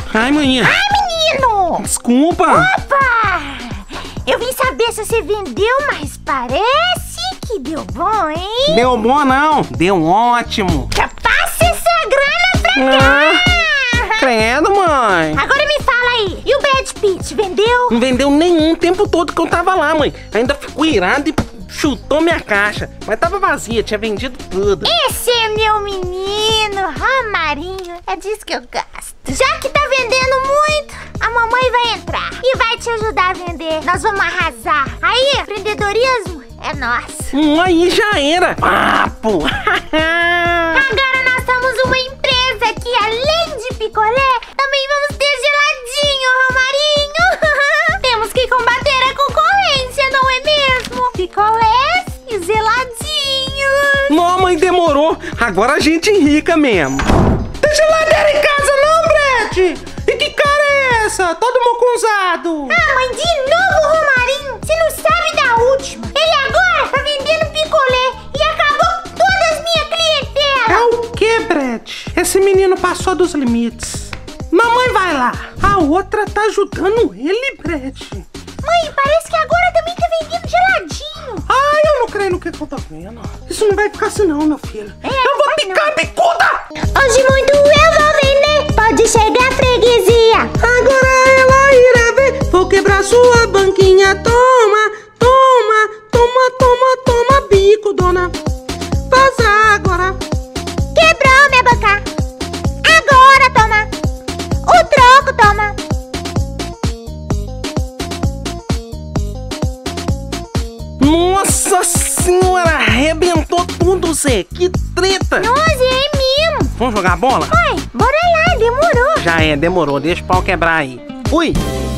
Ai, maninha. Ai, menino! Desculpa. Opa! Eu vim saber se você vendeu, mas parece que deu bom, hein? Deu bom não, deu ótimo. Já passa essa grana pra cá! Credo, mãe. Agora me fala aí, e o Brad Pitt, vendeu? Não vendeu nenhum o tempo todo que eu tava lá, mãe. Ainda ficou irado e chutou minha caixa. Mas tava vazia, tinha vendido tudo. Esse é meu menino, Romarinho. É disso que eu gosto. Já que tá vendendo muito, a mamãe vai entrar e vai te ajudar a vender. Nós vamos arrasar. Aí, empreendedorismo é nosso. Aí já era. Papo. Agora nós somos uma empresa que, além de picolé, também vamos ter geladinho, Romarinho. Temos que combater a concorrência, não é mesmo? Picolés e geladinhos. Não, mãe, demorou. Agora a gente rica mesmo. Tem geladeira em casa não, Brett? E que cara é essa? Todo mocunzado. Ah, mãe, de novo, Romarinho. Você não sabe da última. Ele agora tá vendendo picolé e acabou toda a minha clientela. É o que, Brett? Esse menino passou dos limites. Mamãe vai lá. A outra tá ajudando ele, Brett. Mãe, parece que agora também tá vendendo geladinho. Ai, eu não creio no que eu tô vendo. Isso não vai ficar assim não, meu filho. É, eu vou picar a bicuda. Hoje muito eu vou vender. Pode chegar a freguesia. Agora ela irá ver. Vou quebrar sua banquinha. Toma, toma, toma, toma, toma bico, dona. Vaza agora. Quebrou minha banca. Agora toma. O troco toma. Nossa senhora, arrebentou tudo, Zé. Que treta. Nossa, é mesmo. Vamos jogar bola? Mãe, bora lá, demorou. Já é, demorou. Deixa o pau quebrar aí. Fui.